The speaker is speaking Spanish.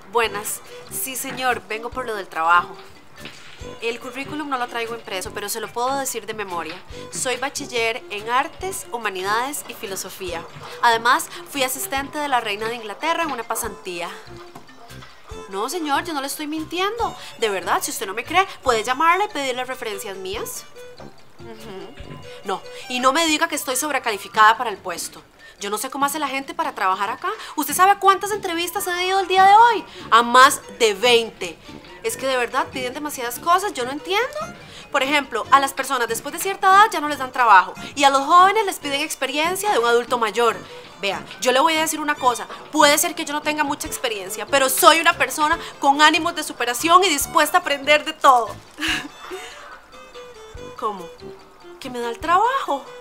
Buenas. Sí, señor, vengo por lo del trabajo. El currículum no lo traigo impreso, pero se lo puedo decir de memoria. Soy bachiller en Artes, Humanidades y Filosofía. Además, fui asistente de la reina de Inglaterra en una pasantía. No, señor, yo no le estoy mintiendo. De verdad, si usted no me cree, puede llamarle y pedirle referencias mías. No, y no me diga que estoy sobrecalificada para el puesto. Yo no sé cómo hace la gente para trabajar acá. ¿Usted sabe a cuántas entrevistas he ido el día de hoy? A más de 20. Es que de verdad piden demasiadas cosas, yo no entiendo. Por ejemplo, a las personas después de cierta edad ya no les dan trabajo. Y a los jóvenes les piden experiencia de un adulto mayor. Vea, yo le voy a decir una cosa. Puede ser que yo no tenga mucha experiencia, pero soy una persona con ánimos de superación y dispuesta a aprender de todo. ¿Cómo? ¿Que me da el trabajo?